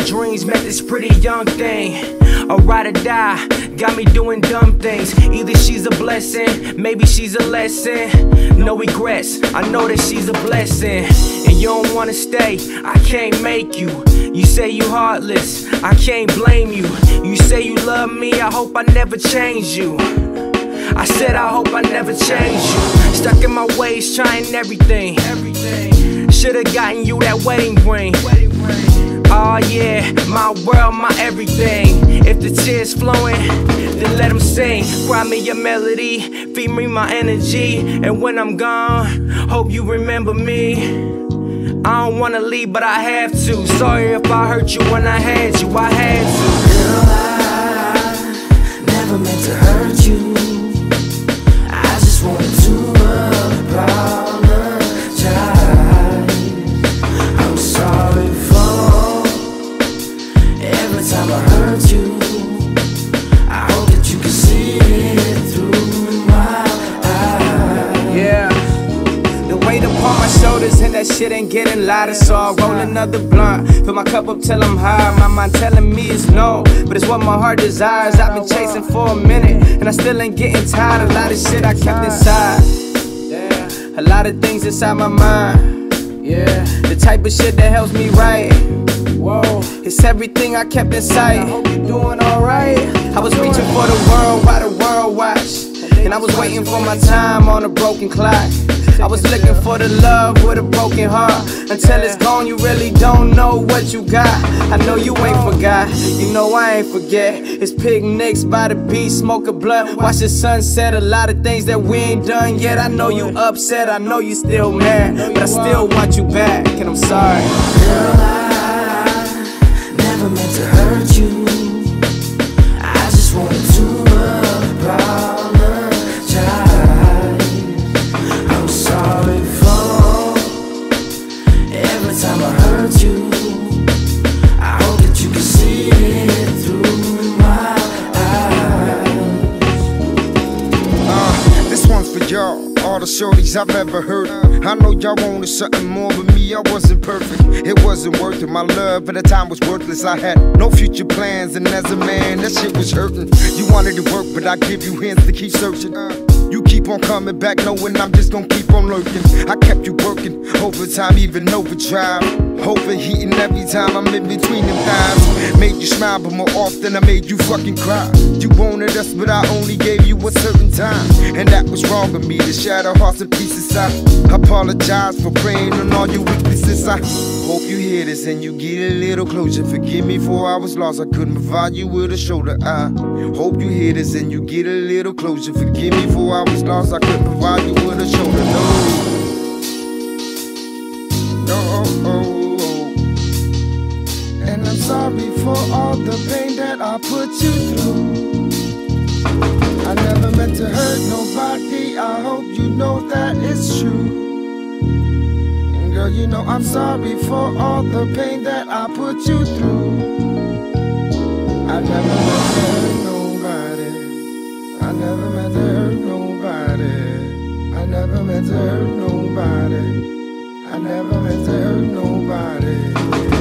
dreams, met this pretty young thing. A ride or die, got me doing dumb things. Either she's a blessing, maybe she's a lesson. No regrets, I know that she's a blessing. And you don't wanna stay, I can't make you. You say you heartless, I can't blame you. You say you love me, I hope I never change you. I said I hope I never change you. Stuck in my ways, trying everything. Should've gotten you that wedding ring. Oh yeah, my world, my everything. If the tears flowing, then let them sing. Cry me a melody, feed me my energy. And when I'm gone, hope you remember me. I don't wanna leave, but I have to. Sorry if I hurt you when I had you, I had to. Girl, I never meant to hurt you. I just wanted to apologize. I'm sorry for every time I hurt you. I hope that you can see it through my eyes. Yeah, the weight upon my shoulders and that shit ain't getting lighter, so I roll another blunt. Fill my cup up till I'm high. My mind telling me it's no, but it's what my heart desires. I've been chasing for a minute, and I still ain't getting tired. A lot of shit I kept inside. A lot of things inside my mind. Yeah, the type of shit that helps me write. Whoa, it's everything I kept in sight. I hope you're doing alright. I was reaching for the world while the world watched, and I was waiting for my time on a broken clock. I was looking for the love with a broken heart. Until it's gone, you really don't know what you got. I know you ain't forgot, you know I ain't forget. It's picnics by the beach, smoke a blunt, watch the sunset. A lot of things that we ain't done yet. I know you upset, I know you still mad, but I still want you back, and I'm sorry. Girl, I never meant to hurt you. I just wanted to apologize. I'm sorry for every time I hurt you. I hope that you can see it through my eyes. This one's for y'all, all the shorties I've ever heard. I know y'all wanted something more, but me, I wasn't perfect. It wasn't worth it. My love at the time was worthless. I had no future plans, and as a man, that shit was hurting. You wanted to work, but I give you hints to keep searching. You keep on coming back, knowing I'm just gonna keep on lurking. I kept you working, overtime, even overdrive. Overheating every time I'm in between them thighs. Made you smile, but more often I made you fucking cry. You wanted us, but I only gave you a certain time, and that was wrong of me to shatter hearts and pieces. I apologize for preying on all your weaknesses. I hope you hear this and you get a little closure. Forgive me for I was lost, I couldn't provide you with a shoulder. I hope you hear this and you get a little closure. Forgive me for I was lost, I couldn't provide you with a shoulder. No. And I'm sorry for all the pain that I put you through. I never meant to hurt nobody, I hope you know that it's true. And girl, you know I'm sorry for all the pain that I put you through. I never meant to hurt nobody. I never meant to hurt nobody. I never meant to hurt nobody. I never meant to hurt nobody.